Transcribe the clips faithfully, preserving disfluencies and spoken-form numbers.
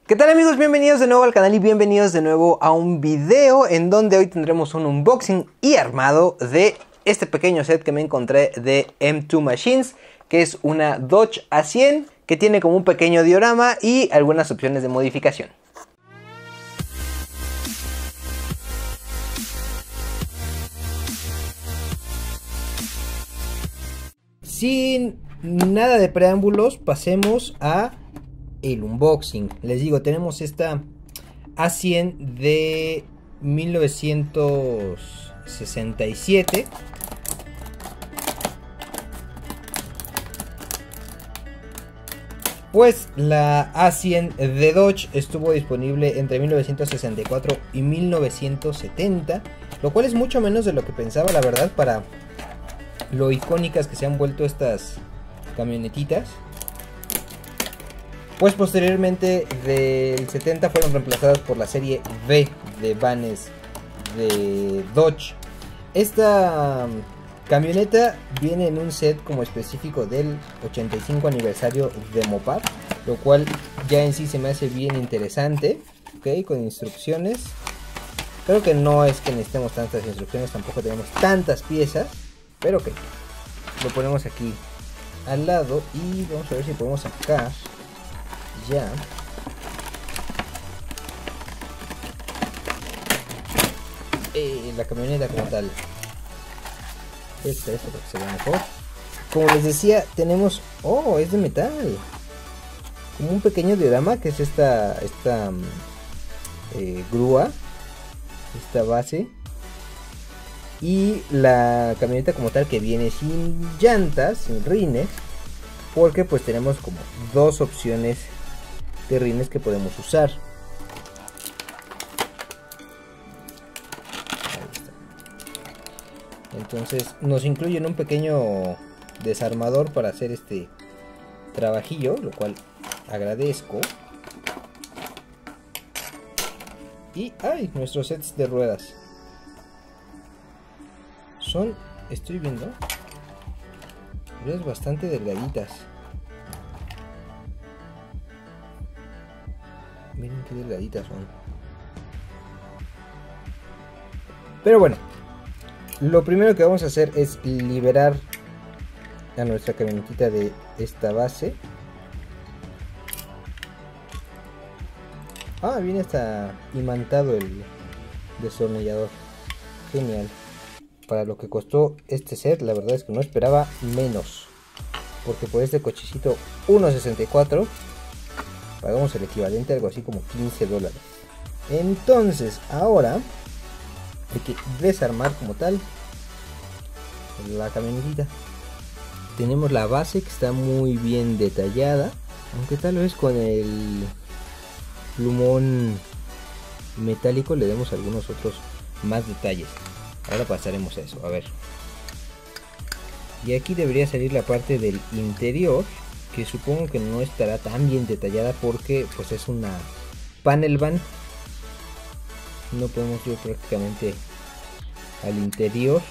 ¿Qué tal amigos? Bienvenidos de nuevo al canal y bienvenidos de nuevo a un video en donde hoy tendremos un unboxing y armado de este pequeño set que me encontré de M dos Machines, que es una Dodge A cien que tiene como un pequeño diorama y algunas opciones de modificación. Sin nada de preámbulos, pasemos a el unboxing. Les digo, tenemos esta A cien de mil novecientos sesenta y siete. Pues la A cien de Dodge estuvo disponible entre mil novecientos sesenta y cuatro y mil novecientos setenta, lo cual es mucho menos de lo que pensaba, la verdad, para lo icónicas que se han vuelto estas camionetitas. Pues posteriormente del setenta fueron reemplazadas por la serie V de vanes de Dodge. Esta camioneta viene en un set como específico del ochenta y cinco aniversario de Mopar, lo cual ya en sí se me hace bien interesante. Ok, con instrucciones. Creo que no es que necesitemos tantas instrucciones, tampoco tenemos tantas piezas, pero ok, lo ponemos aquí al lado y vamos a ver si podemos sacar ya eh, la camioneta como tal. Esta, esta para que se vea mejor. Como les decía, tenemos, oh, es de metal, como un pequeño diorama, que es esta esta eh, grúa, esta base, y la camioneta como tal que viene sin llantas, sin rines, porque pues tenemos como dos opciones de rines que podemos usar. Entonces nos incluyen un pequeño desarmador para hacer este trabajillo, lo cual agradezco. Y ay, nuestros sets de ruedas son, estoy viendo, ruedas bastante delgaditas. Miren qué delgaditas son. Pero bueno, lo primero que vamos a hacer es liberar a nuestra camionetita de esta base. Ah, viene hasta imantado el destornillador. Genial. Para lo que costó este set, la verdad es que no esperaba menos, porque por este cochecito uno sesenta y cuatro pagamos el equivalente a algo así como quince dólares. Entonces ahora hay que desarmar como tal la camionetita. Tenemos la base que está muy bien detallada, aunque tal vez con el plumón metálico le demos algunos otros más detalles. Ahora pasaremos a eso, a ver. Y aquí debería salir la parte del interior, que supongo que no estará tan bien detallada porque pues es una panel van. No podemos ir prácticamente al interior.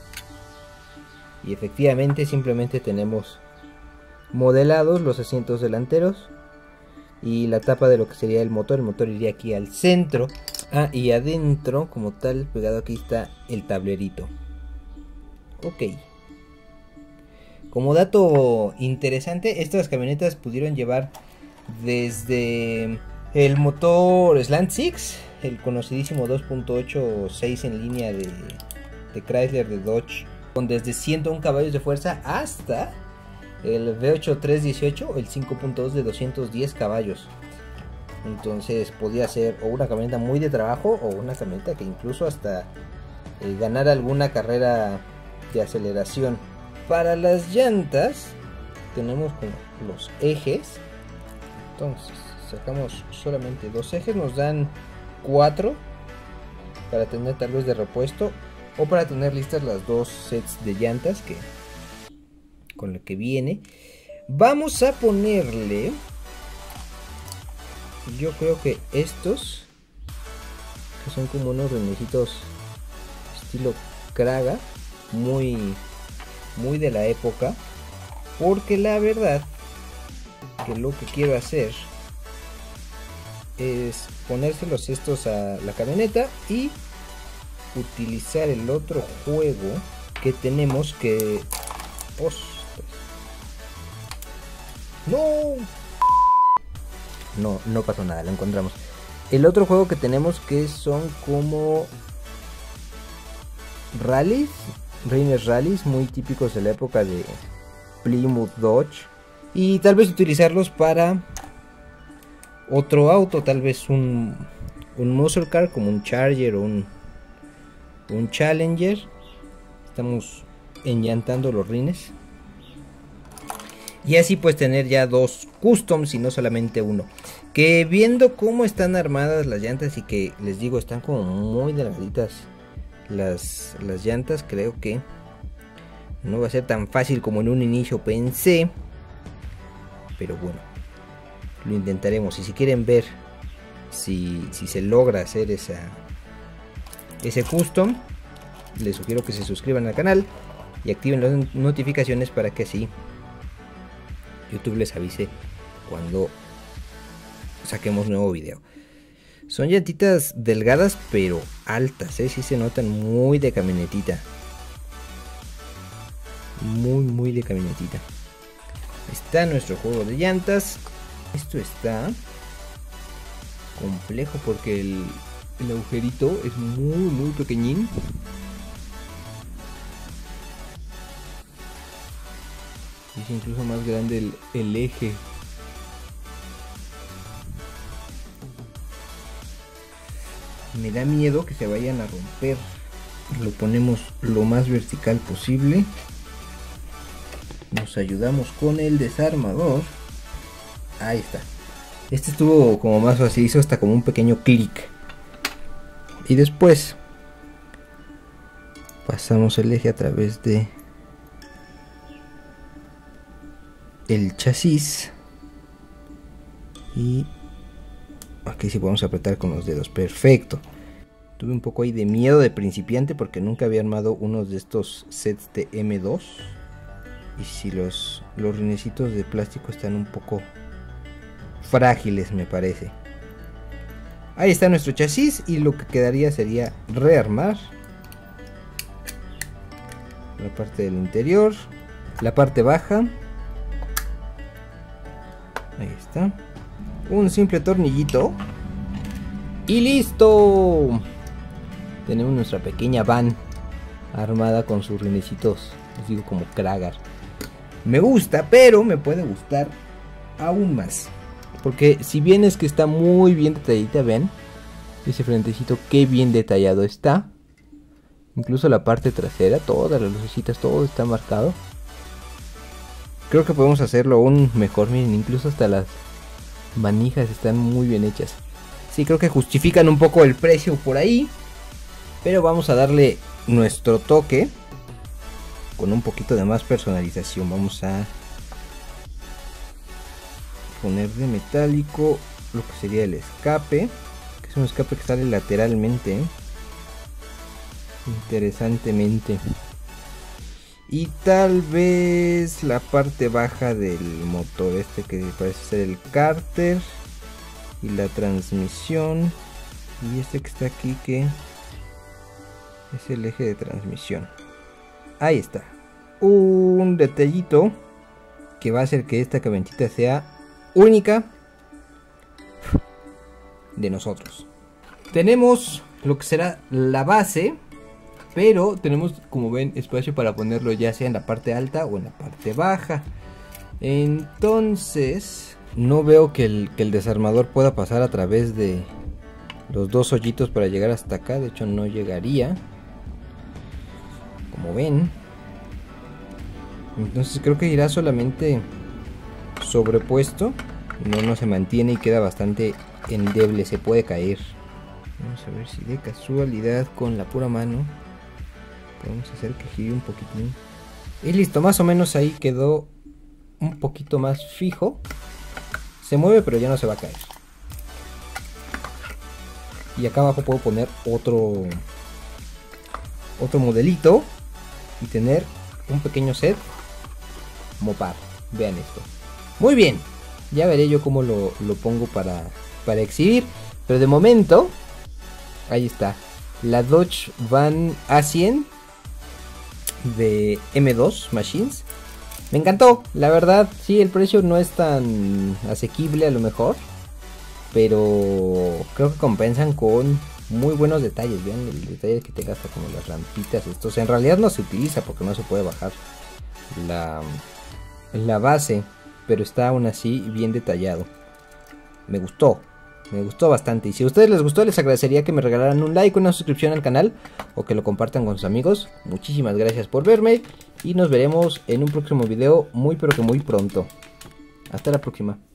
Y efectivamente simplemente tenemos modelados los asientos delanteros y la tapa de lo que sería el motor. El motor iría aquí al centro. Ah, y adentro como tal, pegado aquí, está el tablerito. Ok. Como dato interesante, estas camionetas pudieron llevar desde el motor Slant Six, el conocidísimo dos punto ocho seis en línea de, de Chrysler, de Dodge, con desde ciento uno caballos de fuerza, hasta el V ocho tres dieciocho, el cinco punto dos de doscientos diez caballos. Entonces podía ser o una camioneta muy de trabajo o una camioneta que incluso hasta eh, ganar alguna carrera de aceleración. Para las llantas tenemos como los ejes. Entonces sacamos solamente dos ejes, nos dan cuatro para tener tal vez de repuesto o para tener listas las dos sets de llantas que con lo que viene. Vamos a ponerle, yo creo que estos, que son como unos renecitos estilo Kraga, muy muy de la época, porque la verdad que lo que quiero hacer es ponérselos estos a la camioneta y utilizar el otro juego que tenemos que... ¡Ostras! ¡No! No, no pasó nada, lo encontramos. El otro juego que tenemos que son como... rallies, Rainer Rallies, muy típicos de la época de Plymouth Dodge. Y tal vez utilizarlos para otro auto, tal vez un, un muscle car como un Charger o un, un Challenger. Estamos enllantando los rines. Y así pues tener ya dos customs y no solamente uno. Que viendo cómo están armadas las llantas y que les digo están como muy delgaditas las, las llantas, creo que no va a ser tan fácil como en un inicio pensé. Pero bueno, lo intentaremos. Y si quieren ver si, si se logra hacer esa, ese custom, les sugiero que se suscriban al canal y activen las notificaciones para que así YouTube les avise cuando saquemos nuevo video. Son llantitas delgadas pero altas, ¿eh? Sí se notan muy de camionetita. Muy muy de camionetita. Está nuestro juego de llantas. Esto está complejo porque el, el agujerito es muy muy pequeñín. Es incluso más grande el, el eje. Me da miedo que se vayan a romper. Lo ponemos lo más vertical posible. Nos ayudamos con el desarmador. Ahí está. Este estuvo como más fácil, hizo hasta como un pequeño clic. Y después pasamos el eje a través de el chasis. Y aquí sí podemos apretar con los dedos. Perfecto. Tuve un poco ahí de miedo de principiante porque nunca había armado unos de estos sets de eme dos. Y si los, los rinecitos de plástico están un poco frágiles, me parece. Ahí está nuestro chasis y lo que quedaría sería rearmar la parte del interior, la parte baja. Ahí está. Un simple tornillito y listo. Tenemos nuestra pequeña van armada con sus rinecitos, les digo, como Kragar. Me gusta, pero me puede gustar aún más. Porque si bien es que está muy bien detalladita, vean ese frentecito, qué bien detallado está. Incluso la parte trasera, todas las lucecitas, todo está marcado. Creo que podemos hacerlo aún mejor, miren, incluso hasta las manijas están muy bien hechas. Sí, creo que justifican un poco el precio por ahí. Pero vamos a darle nuestro toque con un poquito de más personalización. Vamos a poner de metálico lo que sería el escape, que es un escape que sale lateralmente, ¿eh? Interesantemente. Y tal vez la parte baja del motor, este que parece ser el cárter, y la transmisión, y este que está aquí que es el eje de transmisión. Ahí está. Un detallito que va a hacer que esta camionetita sea única de nosotros. Tenemos lo que será la base, pero tenemos, como ven, espacio para ponerlo ya sea en la parte alta o en la parte baja. Entonces no veo que el, que el desarmador pueda pasar a través de los dos hoyitos para llegar hasta acá. De hecho no llegaría, como ven. Entonces creo que irá solamente sobrepuesto. No, no se mantiene y queda bastante endeble, se puede caer. Vamos a ver si de casualidad con la pura mano podemos hacer que gire un poquitín. Y listo, más o menos ahí quedó un poquito más fijo. Se mueve pero ya no se va a caer. Y acá abajo puedo poner otro otro modelito y tener un pequeño set Mopar. Vean esto. Muy bien. Ya veré yo cómo lo, lo pongo para, para exhibir. Pero de momento, ahí está. La Dodge Van A cien de M dos Machines. Me encantó, la verdad. Sí, el precio no es tan asequible a lo mejor, pero creo que compensan con muy buenos detalles. Vean el detalle que te gasta, como las rampitas. Estos en realidad no se utiliza porque no se puede bajar la, la base, pero está aún así bien detallado. Me gustó, me gustó bastante. Y si a ustedes les gustó, les agradecería que me regalaran un like, una suscripción al canal, o que lo compartan con sus amigos. Muchísimas gracias por verme y nos veremos en un próximo video muy pero que muy pronto. Hasta la próxima.